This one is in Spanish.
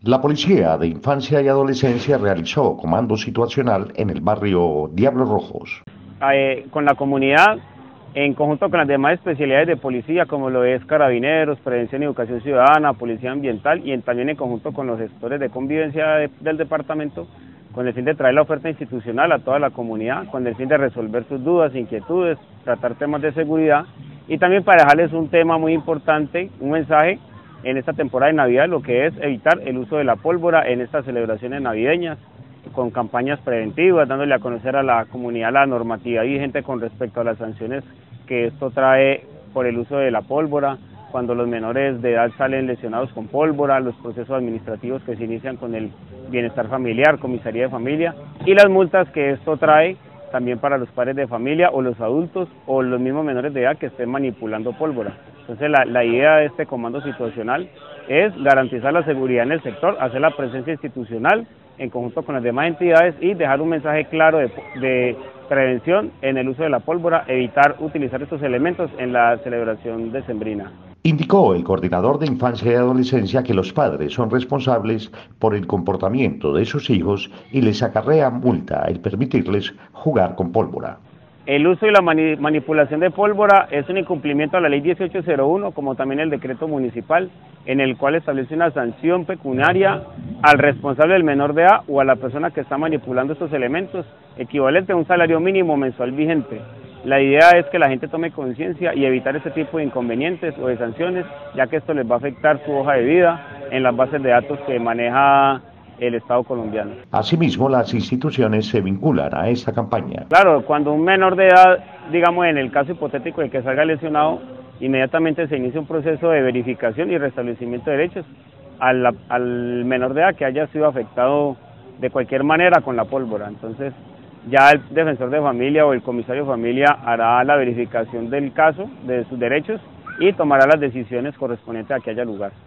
La Policía de Infancia y Adolescencia realizó comando situacional en el barrio Diablos Rojos. Con la comunidad, en conjunto con las demás especialidades de policía, como lo es Carabineros, Prevención y Educación Ciudadana, Policía Ambiental, y también en conjunto con los gestores de convivencia del departamento, con el fin de traer la oferta institucional a toda la comunidad, con el fin de resolver sus dudas, inquietudes, tratar temas de seguridad, y también para dejarles un tema muy importante, un mensaje en esta temporada de Navidad, lo que es evitar el uso de la pólvora en estas celebraciones navideñas, con campañas preventivas, dándole a conocer a la comunidad la normatividad vigente con respecto a las sanciones que esto trae por el uso de la pólvora, cuando los menores de edad salen lesionados con pólvora, los procesos administrativos que se inician con el bienestar familiar, comisaría de familia, y las multas que esto trae también para los padres de familia o los adultos o los mismos menores de edad que estén manipulando pólvora. Entonces la idea de este comando situacional es garantizar la seguridad en el sector, hacer la presencia institucional en conjunto con las demás entidades y dejar un mensaje claro de prevención en el uso de la pólvora, evitar utilizar estos elementos en la celebración decembrina. Indicó el coordinador de Infancia y Adolescencia que los padres son responsables por el comportamiento de sus hijos y les acarrea multa el permitirles jugar con pólvora. El uso y la manipulación de pólvora es un incumplimiento a la ley 1801, como también el decreto municipal, en el cual establece una sanción pecuniaria al responsable del menor de edad o a la persona que está manipulando estos elementos, equivalente a un salario mínimo mensual vigente. La idea es que la gente tome conciencia y evitar este tipo de inconvenientes o de sanciones, ya que esto les va a afectar su hoja de vida en las bases de datos que maneja el Estado colombiano. Asimismo, las instituciones se vinculan a esta campaña. Claro, cuando un menor de edad, digamos en el caso hipotético de que salga lesionado, inmediatamente se inicia un proceso de verificación y restablecimiento de derechos al menor de edad que haya sido afectado de cualquier manera con la pólvora. Entonces, ya el defensor de familia o el comisario de familia hará la verificación del caso, de sus derechos, y tomará las decisiones correspondientes a que haya lugar.